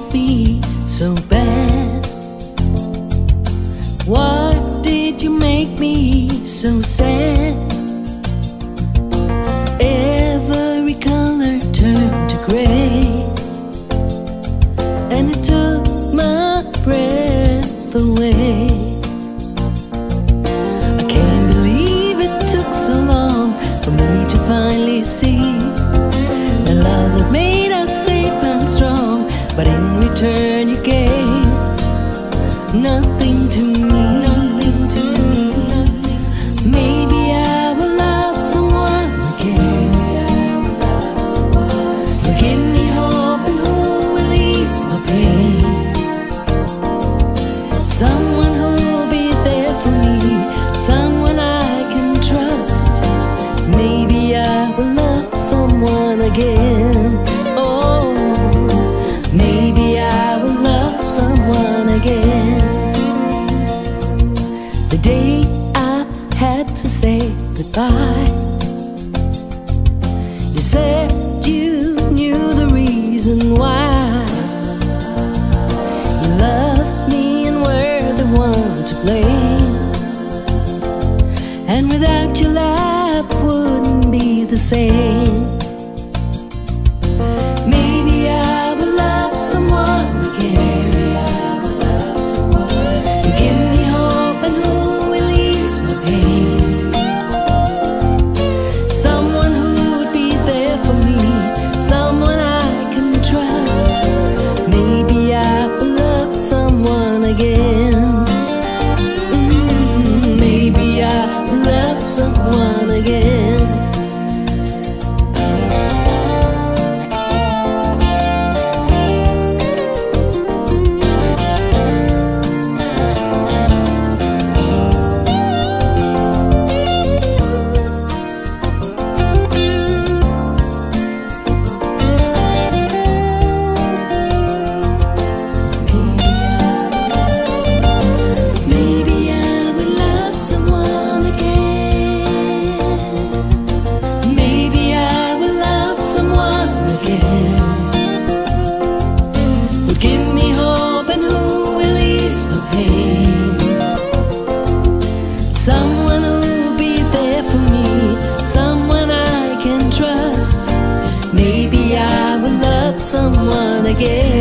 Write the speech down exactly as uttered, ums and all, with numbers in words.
me so bad? Why did you make me so sad? Every color turned to gray, and it took my breath away. I can't believe it took so long for me to finally see the love that made us safe and strong, but in return you gave nothing to me, nothing to me. Maybe I will love someone again. You'll give me hope and who will ease my pain. Someone who'll be there for me, someone I can trust. Maybe I will love someone again. Oh, maybe I will love someone again. The day I had to say goodbye, you said you knew the reason why. You loved me and were the one to blame, and without your life wouldn't be the same. Maybe I will love someone again. You give me hope and who will ease my pain. Someone who'd be there for me, someone I can trust. Maybe I will love someone again. Mm, maybe I will love someone again. Someone who'll be there for me, someone I can trust. Maybe I will love someone again.